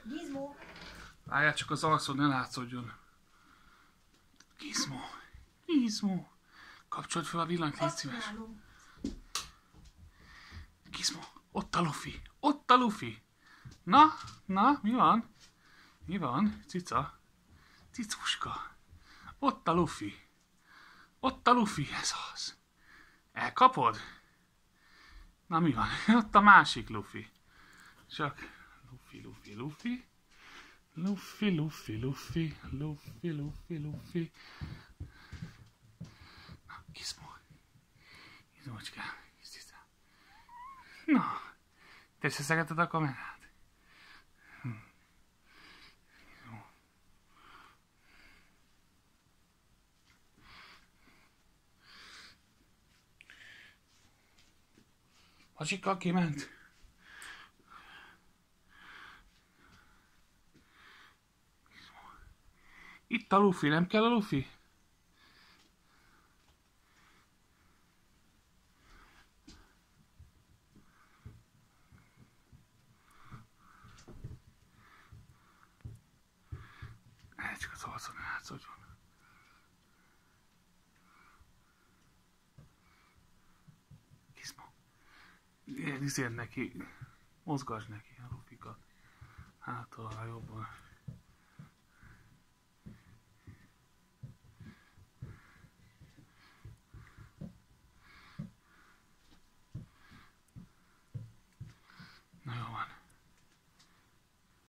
Gizmo! Várjál, csak az alszod ne látszódjon. Gizmo! Gizmo! Kapcsold fel a villanyt, légy szíves. Gizmo! Ott a Luffy! Ott a Luffy! Na? Na? Mi van? Mi van? Cica? Cicuska! Ott a Luffy! Ott a Luffy! Ez az! Elkapod? Na mi van? Ott a másik Luffy. Csak Luffy, Luffy, Luffy. Luffy, Luffy, Luffy, Luffy, Luffy, Luffy. Na, Gizmo. Gizmocskám, Gizmocskám. Na, te szeszegeted a kamerát? Pacsikkal kiment. Itt a Luffy, nem kell a Luffy? Csak az alszon látszódjon. Gizmo. Izért neki, mozgasd neki a Luffy-kat. Hát, jobban.